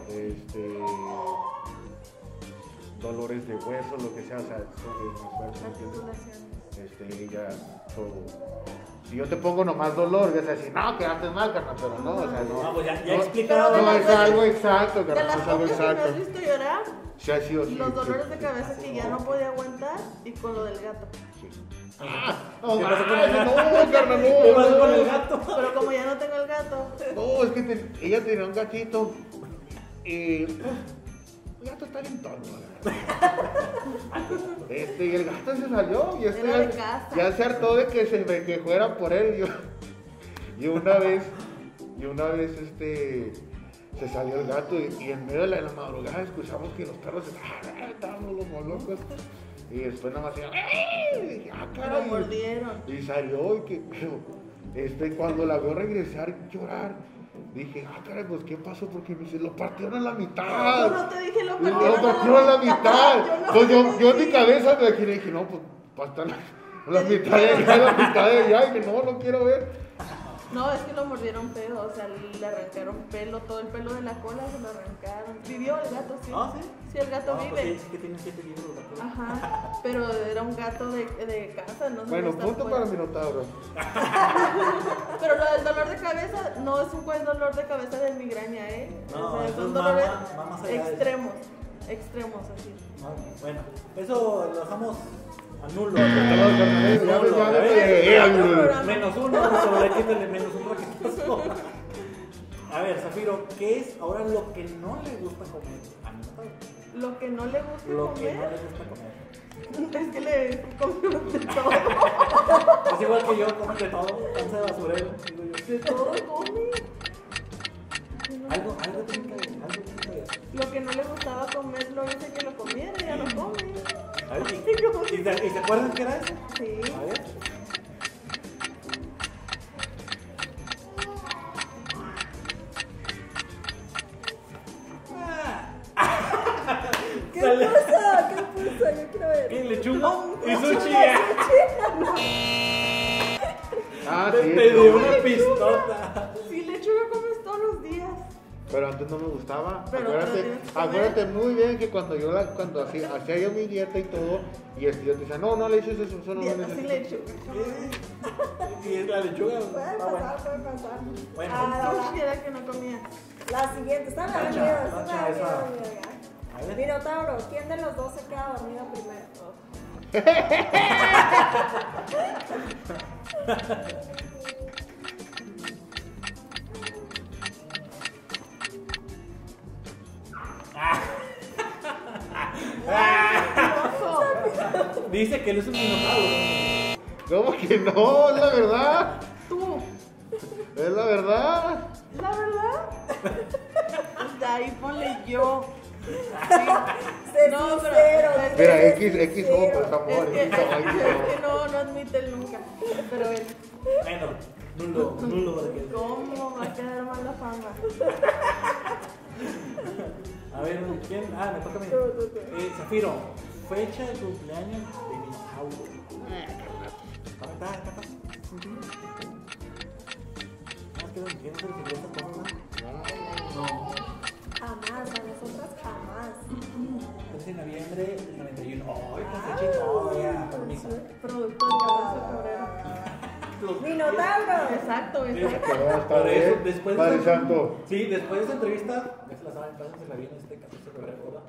dolores de hueso, lo que sea, eso es más fuerte, ¿entiendes? Ella, si yo te pongo nomás dolor, vas a decir, no, quedaste mal, carnal, pero no, o sea, no. No, pues ya he explicado. No, es algo exacto, De carnal, las es algo pocas que me has exacto. visto llorar, Sí, ha sido así. los dolores de cabeza que ya no podía aguantar y con lo del gato. No, ¿Qué pasó con el gato? no, carnal, no. ¿Qué pasó con el gato? Pero como ya no tengo el gato, No, es que ella tenía un gatito y el gato está bien tonto. Y el gato se salió y Era de casa. ya se hartó de que fuera por él. Y una vez se salió el gato y en medio de la madrugada escuchamos que los perros estábamos como locos. Y después nada más dije, lo caray. mordieron. Y salió pero cuando la veo regresar llorar, dije, caray, pues ¿qué pasó? Porque me dice, lo partieron a la mitad. Yo no te dije lo Y lo partieron partieron a la mitad. Yo no Pues te yo en mi cabeza me dije, no, pues para estar la mitad de allá, la mitad de allá. Y dije, no quiero ver. No, es que lo mordieron feo, o sea, le arrancaron pelo, todo el pelo de la cola se lo arrancaron. Vivió el gato, sí. ¿Ah, sí? Sí, el gato No, vive. pues sí, que tiene 7 libros. Ajá, pero era un gato de casa, no sé. Bueno, está punto afuera. para Minotauro. Pero lo del dolor de cabeza no es un buen dolor de cabeza de migraña, ¿eh? No, o sea, eso son es dolores más allá de eso. extremos, así. No, bueno, eso lo dejamos a nulo. Menos uno, sobre quítale menos un raquetazo. A ver, Zafiro, ¿qué es ahora lo que no le gusta comer a Minotauro? Lo que no le gusta Lo que comer no le gusta comer. es que le comemos de todo. Es igual que yo, comen de todo, panza de basurero, digo yo. De todo come. Algo tiene que ver. Lo que no le gustaba comer lo hice que lo comiera y ya lo come. A ver, ¿y se acuerdan qué era eso? Sí. A ver. ¿Qué Sale. puso? ¿Qué puso? Yo quiero ver. ¿Qué? ¿Lechuga? Y Lechuga, sushi. Ah, Te sí. dio una pistota. Si lechuga comes todos los días. Pero antes no me gustaba. Pero tienes que comer. Acuérdate muy bien que cuando hacía yo mi dieta y todo, y yo te decía, no le eches eso, no le Dieta eches sin eso. lechuga. Y es la lechuga. Puede Ah, bueno. pasar, puede pasar. Bueno. Sushi era que no comía. La siguiente, está Tacha, dormido, está tacha dormido, esa. dormido, A ya. ver. Minotauro, ¿quién de los dos se queda dormido primero? Dice que él es un minotauro. ¿Cómo que no? Es la verdad. Tú, Es la verdad. la verdad. Pues de ahí ponle yo. Sé No, pero- sincero, Mira, sé X sincero. O, por favor. Es X O, X que no admite él nunca. Pero él, Bueno, nulo porque. ¿cómo va a quedar mal la fama? A ver, ¿quién? Ah, me toca a mí. Tú. Zafiro, fecha de cumpleaños de Minotauro. Está fácil. Más que no entiendo si esta cosa. No. Jamás, a nosotras jamás. 13 de noviembre del 91. ¡Ay, con fecha y todo! Ya, permiso. Producto del 14 de febrero. Minotauro. Exacto, Sí, exacto. Está Por eso, bien. después Padre de Santo. Sí, después de esa entrevista, ya se la saben, pásensela bien este 14 de febrero, ¿verdad?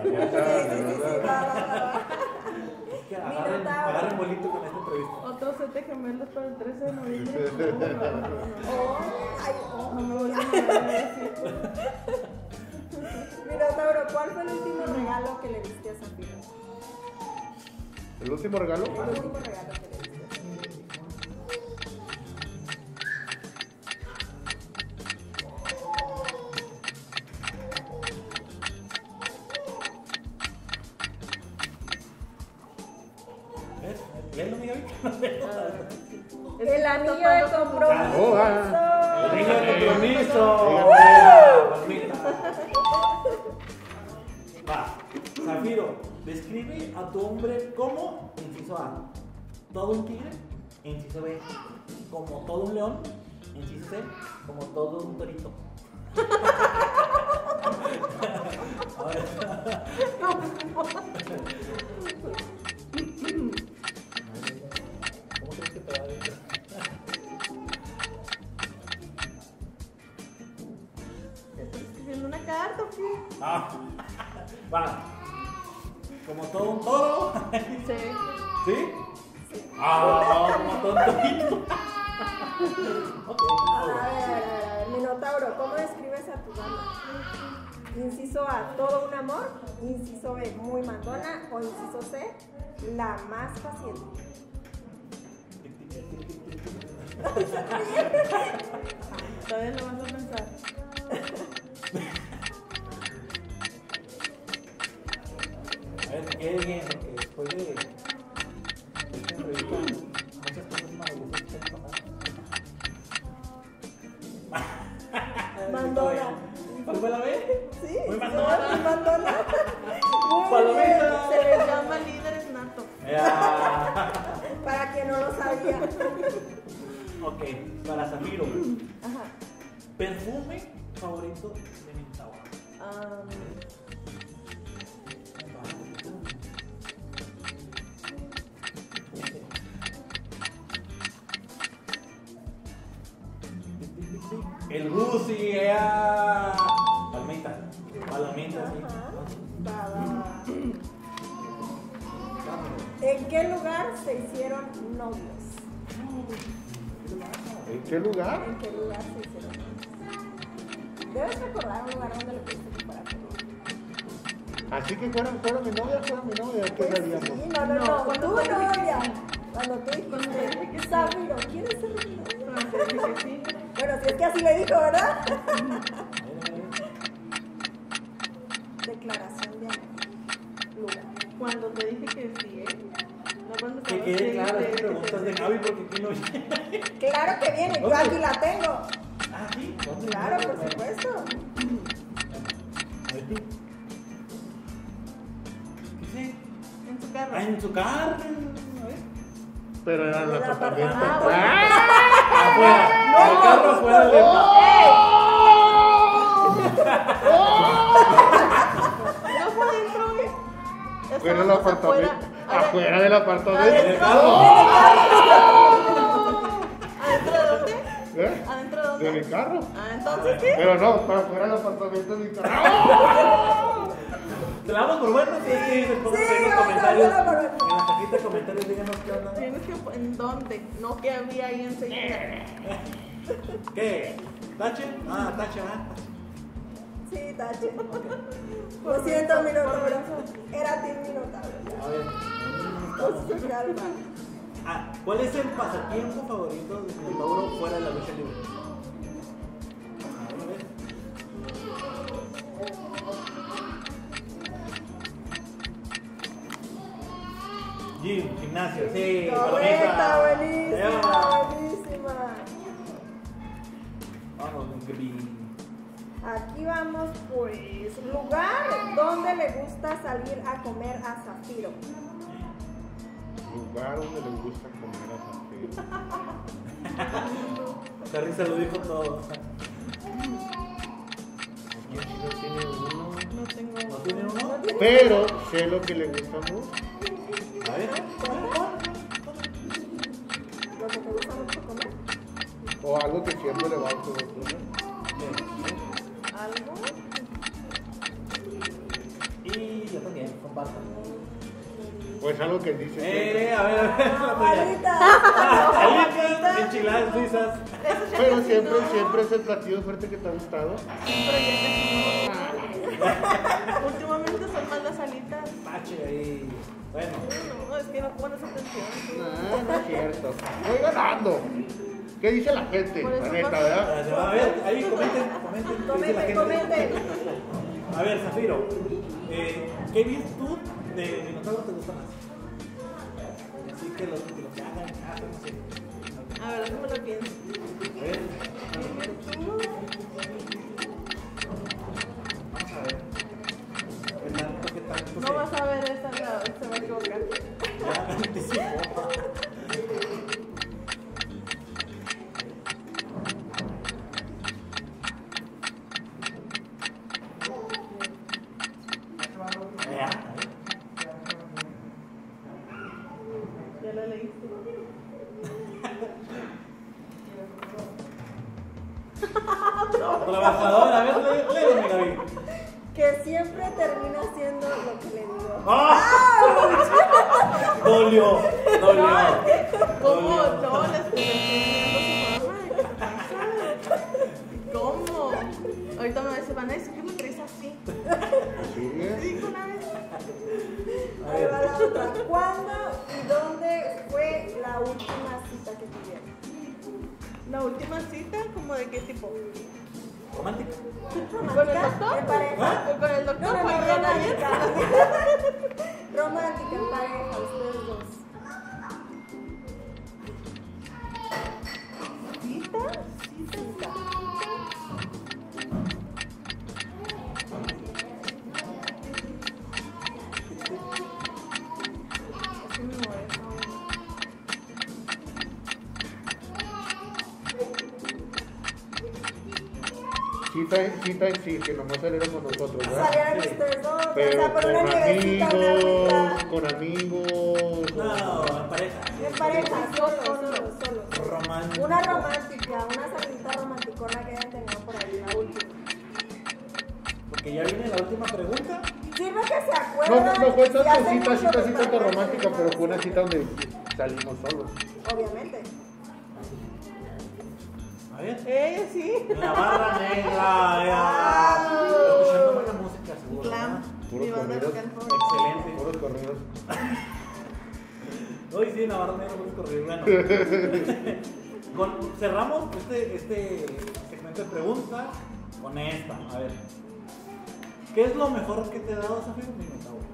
Va. Es que Minotauro. agarren bolito con esta entrevista. Otros 7 gemelos para el 13 de noviembre. Oh, ay, oh. No me vuelven a ver así. Minotauro, ¿cuál fue el último regalo que le diste a Zafiro? ¿El último regalo? El último regalo que le diste. ¿Ves? Léelo, mi Gaby. El anillo de compromiso. Oh, El anillo de compromiso. Palmita. Va. Zafiro, describe a tu hombre como, inciso A, todo un tigre, inciso B, como todo un león, inciso C, como todo un torito. Ahora. ¿Cómo crees que te va a decir? ¿Estás escribiendo una carta o qué? Ah, va. Como todo un toro. Sí. ¿Sí? Ah, como todo un torito. Ok. A ver, Minotauro, ¿cómo describes a tu dama? Inciso A, todo un amor. Inciso B, muy mandona. O inciso C, la más paciente. Todavía lo vas a pensar. A ver, que quede bien, porque después de esta entrevista, muchas cosas maravillosas pueden pasar. Mandona. ¿Cuál fue la B? ¿Sí? Muy mandona. Muy mandona. Muy Palomita. Se les llama líderes natos. Ya. bien. Para quien no lo sabía. Ok, para Zafiro. Ajá. Perfume favorito de Minotauro. El Gucci, palmita. Palomita, sí. Va. ¿En qué lugar se hicieron novios? ¿En qué lugar? ¿En qué lugar se hicieron novios? Debes recordar un lugar donde lo pudiste para Así que fuera mi novia, ¿qué Pues haríamos? sí, No, no. cuando Tú te dije que novia. sí. Cuando tú Cuando te dije que dijiste, sí. Zafiro, ¿quieres ser mi novia? Pero te dije que sí. Bueno, si es que así le dijo, ¿verdad? Declaración de amor. Lugar. Cuando te dije que sí, ¿eh? No cuando Que estabas quede bien, claro, te estas dije que preguntas sí. de Javi porque aquí no viene. Claro que viene, yo aquí la tengo. Ah, sí. ¿Dónde? Claro, por supuesto. A ver tú. ¿Qué sé? En su carro. Ah, en su carro. A ver. Pero era en el El apartamento. apartamento. Afuera. El carro afuera de. Afuera del estábamos apartamento. afuera. Afuera del apartamento. ¿Adentro de dónde? ¿Eh? ¿Adentro de dónde? De mi carro. Ah, entonces sí. Pero no, para afuera del apartamento de mi carro. ¿Te la damos por bueno? Sí, después Sí, en los vamos a comentarios. hacerlo por bueno. En la cajita de comentarios díganos qué onda. Tienes que ¿en dónde? No que había ahí enseguida. ¿Qué? ¿Tache? Ah, tache, Sí, tache. Lo siento, Minotauro. Era Team Minotauro. A ver. Con su calma. ¿Cuál es el pasatiempo favorito de Minotauro fuera de la lucha libre? A ver. Gym, gimnasio, sí, Correcta, palomita. buenísima, buenísima. Vamos, que vi. Aquí vamos, pues, lugar donde le gusta salir a comer a Zafiro. Lugar donde les gusta comer a Zafiro. La risa lo dijo todo. No tiene uno. No tengo. ¿No tiene uno? Pero sé lo que le gusta mucho. A ver. Lo que te gusta mucho comer. O algo que siempre le va a gustar. ¿Algo? Y yo también, comparto. Pues algo que dice. A ver, la tuya. Ahorita. Alitas, enchiladas suizas. Pero siempre es el platillo fuerte que te ha gustado. Pero ya casi no. Últimamente son más las alitas. Pache ahí. Bueno. No, es que no pones atención. No es cierto. Voy ganando. ¿Qué dice la gente? Por eso La neta, pasa. ¿verdad? A ver, ahí comenten, ¿qué dice la gente? Comenten. A ver, Zafiro, ¿qué virtud de Minotauro te gusta más? Así que lo que hagan en casa, no sé. A ver, déjame lo pienso. A ver. Vamos a ver. ¿Qué tanto No vas a ver esta, se va a equivocar. Ya anticipó. Ya lo leíste. Trabajador, a ver, léeme, Gaby. Que siempre termina haciendo lo que le digo. Dolió. ¿Cómo? No, les estoy enseñando su forma. ¿Qué pasa? ¿Cómo? Ahorita me van a decir que me traes así. Sigue. Dijo una vez. Ahí va la otra. ¿Cuándo y dónde fue la última cita que tuvieron? La última cita, ¿como de qué tipo? Romántica. ¿Con el doctor? En pareja. ¿O con el doctor? No, ¿Con el romántica. ayer? Romántica en pareja, ustedes dos. ¿Cita? Cita. Es que me molesta. Cita en sí, que nomás salieron con nosotros, ¿verdad? Salieron ustedes dos, o Pero sea, por una con nievecita, una amigos, agüita. con amigos. No, en pareja. En pareja, solos. Romántico. Una romántica, una salita romanticona que hayan tenido por ahí, la última. Porque ya viene la última pregunta. Sirve que se No, acuerdan. no fue si tanto hace cita mucho que tan están romántica, con pero una fue una cita donde salimos solos. Obviamente. A ver. Sí. La barra negra. Escuchando buena música, seguro. Glam. Puros Mi banda corridos. local favorita. Excelente. Puros corridos. Hoy sí, Navarra Negra, muy corrido. Bueno, cerramos este segmento de preguntas con esta. A ver, ¿qué es lo mejor que te ha dado Zafiro Minotauro?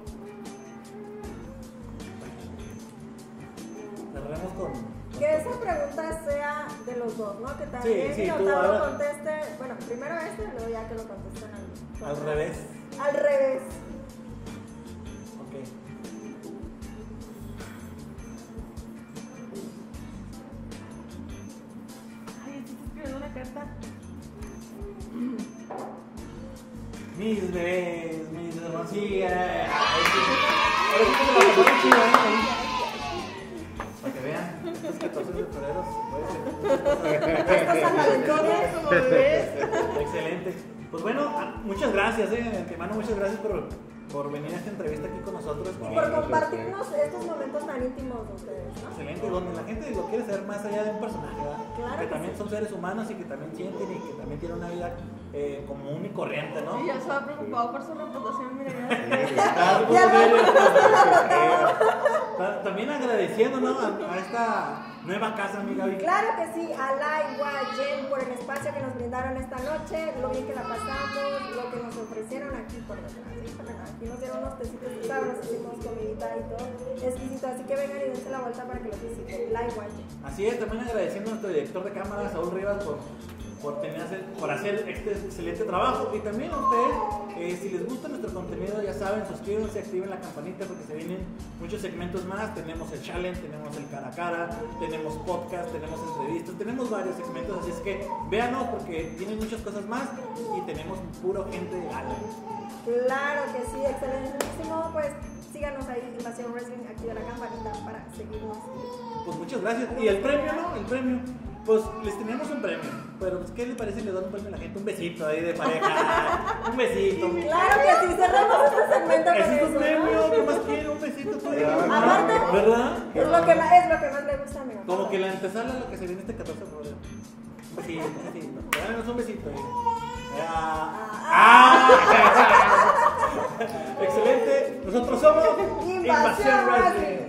Cerremos con... Que esa pregunta sea de los dos, ¿no? Que también Sí, tú, Minotauro ahora. conteste. Bueno, primero este, luego ya que lo contesten Al revés. Al revés. Ok. Ay, estoy escribiendo una carta. Mis bebés, mis hermanos. Sí, ahora para pasar chido, ahí. Para que vean, estos 14 de febrero Estos sanvalentones. Como ves. excelente. Pues bueno, muchas gracias, de antemano, muchas gracias por venir a esta entrevista aquí con nosotros. Y por compartirnos estos momentos tan íntimos de ustedes, ¿no? Excelente, donde la gente lo quiere saber más allá de un personaje, ¿verdad? Claro que que también sí. son seres humanos y que también sienten y que también tienen una vida común y corriente, ¿no? Y ya estaba preocupado por su reputación, mira, ya. Claro, Ya como lo serio. pusiste la rotada. También agradeciendo, ¿no? a esta nueva casa, amiga Vicky. Claro que sí, a Lai Jen por el espacio que nos brindaron esta noche, lo bien que la pasamos, lo que nos ofrecieron aquí por detrás. Aquí nos dieron unos tecitos sabrosísimos, comidita y todo, exquisito. Así que vengan y dense la vuelta para que los visiten. Lai Jen. Así es, también agradeciendo a nuestro director de cámara, Saúl Rivas, por hacer este excelente trabajo. Y también a ustedes, si les gusta nuestro contenido, ya saben, suscríbanse, activen la campanita porque se vienen muchos segmentos más. Tenemos el challenge, tenemos el cara a cara, tenemos podcast, tenemos entrevistas, tenemos varios segmentos. Así es que véanos porque tienen muchas cosas más y tenemos puro gente de gala. Claro que sí, excelentísimo. Pues síganos ahí, Invasión Wrestling, activa la campanita para seguirnos. Pues muchas gracias. Y el premio, ¿no? El premio. Pues les tenemos un premio. Pero pues, ¿qué les parece si le dan un premio a la gente? Un besito ahí de pareja. Un besito. Claro que sí, cerramos este segmento con Ese es eso, un ¿no? premio. ¿Qué más quiero? Un besito. Tú digas. Aparte, ¿Verdad? es lo que más le gusta, amigo. Como que la antesala lo que se viene este 14 de febrero. Un besito, un besito. Danos un besito. Excelente. Nosotros somos Invasión Wrestling.